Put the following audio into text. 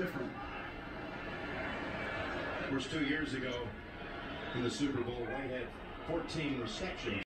different. Of course, 2 years ago in the Super Bowl, White had 14 receptions.